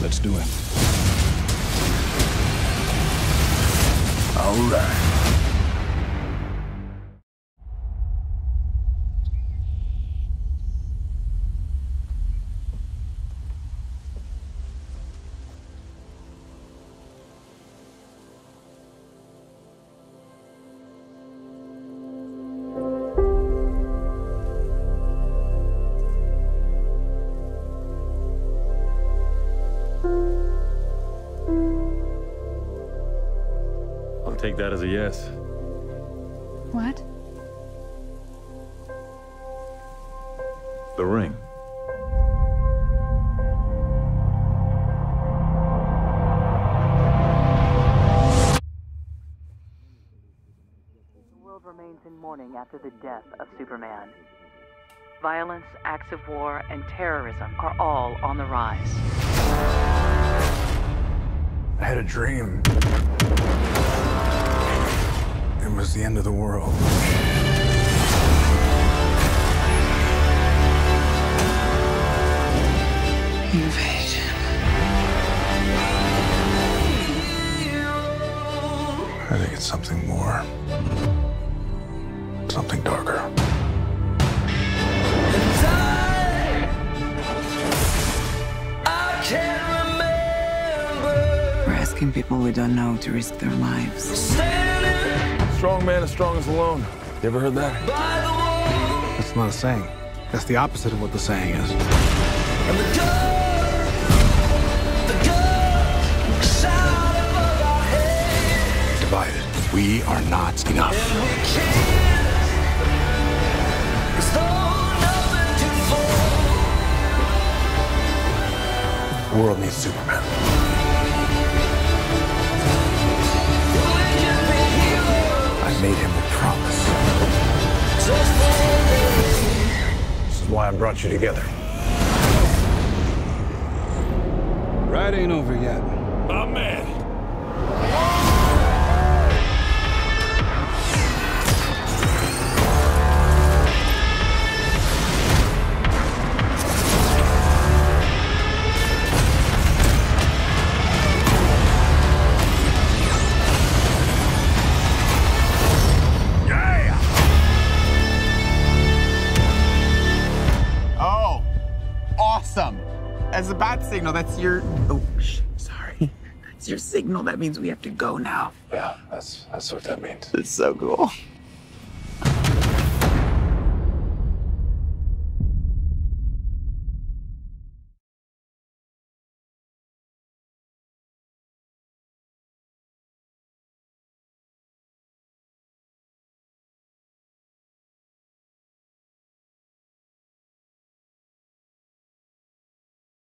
Let's do it. All right. I'll take that as a yes. What? The ring. The world remains in mourning after the death of Superman. Violence, acts of war, and terrorism are all on the rise. I had a dream. It was the end of the world. Invasion. I think it's something more. Something darker. We're asking people we don't know to risk their lives. Strong man is strongest alone. You ever heard that? That's not a saying. That's the opposite of what the saying is. Divided. We are not enough. The world needs Superman. I made him a promise. This is why I brought you together. Ride ain't over yet. My man. Oh, awesome. As a bat signal, that's your... Oh, sorry. That's your signal. That means we have to go now. Yeah, that's what that means. It's so cool.